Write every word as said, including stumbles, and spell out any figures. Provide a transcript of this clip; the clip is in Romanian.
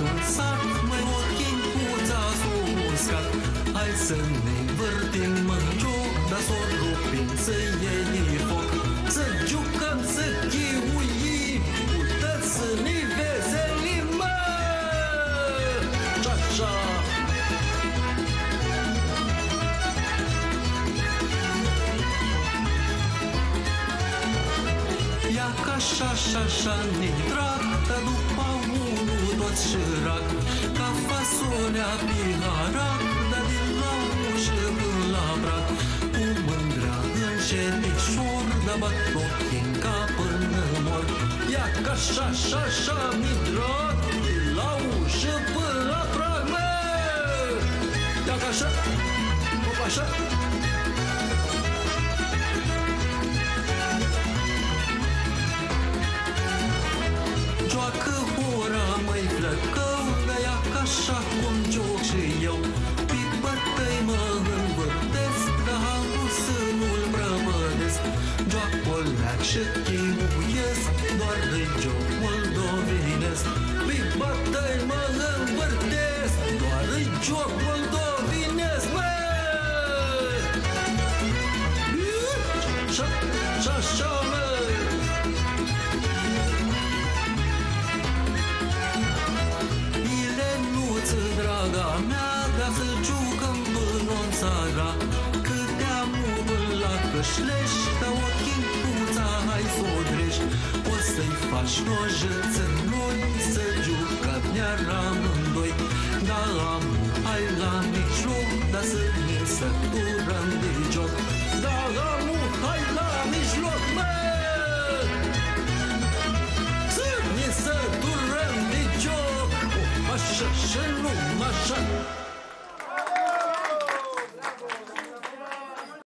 în sat, mai o timpuța s-o uscat. Hai să ne învârtim în joc, dar s-o rupim să iei foc. Să jucăm, să chiuim, puteți să ne veselim, mă! Cia-cia! Ia ca așa-așa ne trag, dar după unul toți șirac. Ca fasolea piharac, dar din la ușă până la brac. Cu mândrea în șerișor, dar bat ochii în cap până mor. Ia ca așa-așa ne trag, din la ușă până la brac, mă! Ia ca așa, op așa. Joacă ora, măi flăcău, dar ia ca așa cum joc și eu. Pe bătăi mă învârtesc, dar halul să nu-l prăvădesc. Joacă-o leac și chiuiesc, doar de joc moldovenesc. Pe bătăi mă învârtesc, doar de joc moldovenesc, mă! Așa-așa, mă! Draga mea, da să jucăm până în țara. Câtea mult la cășlești, dar o timpuța hai s-o drești. O să-i faci nojăți în noi, să jucăm iar amândoi. Dar amul hai la mijloc, dar să ne săturăm de joc. Dar amul hai la mijloc, mă! Să ne săturăm de joc. Așa și nu așa.